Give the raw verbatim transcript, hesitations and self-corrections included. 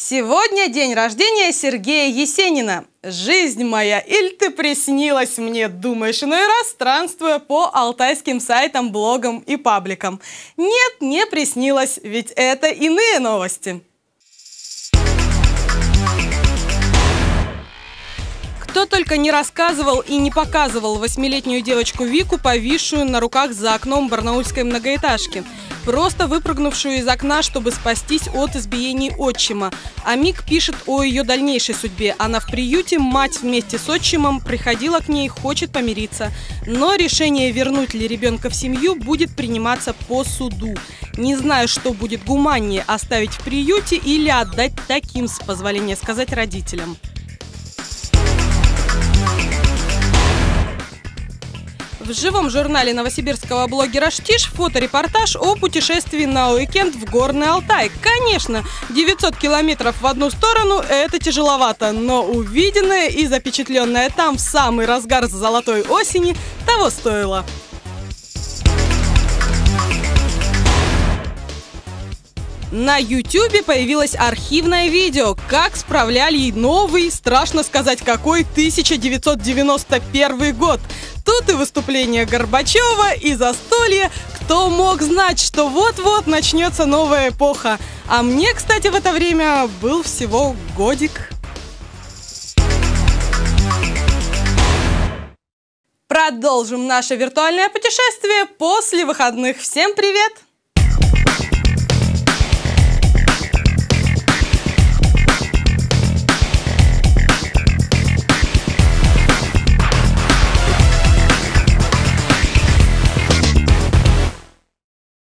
Сегодня день рождения Сергея Есенина. Жизнь моя, иль ты приснилась мне, думаешь иной раз, странствуя по алтайским сайтам, блогам и пабликам. Нет, не приснилось, ведь это иные новости. Кто только не рассказывал и не показывал восьмилетнюю девочку Вику, повисшую на руках за окном барнаульской многоэтажки, просто выпрыгнувшую из окна, чтобы спастись от избиений отчима. А Мик пишет о ее дальнейшей судьбе. Она в приюте, мать вместе с отчимом приходила к ней, хочет помириться. Но решение, вернуть ли ребенка в семью, будет приниматься по суду. Не знаю, что будет гуманнее, оставить в приюте или отдать таким, с позволения сказать, родителям. В живом журнале новосибирского блогера «Штиш» фоторепортаж о путешествии на уикенд в Горный Алтай. Конечно, девятьсот километров в одну сторону – это тяжеловато, но увиденное и запечатленное там в самый разгар золотой осени того стоило. На ютубе появилось архивное видео, как справляли новый, страшно сказать какой, тысяча девятьсот девяносто первый год. Тут и выступление Горбачева, и застолье. Кто мог знать, что вот-вот начнется новая эпоха. А мне, кстати, в это время был всего годик. Продолжим наше виртуальное путешествие после выходных. Всем привет!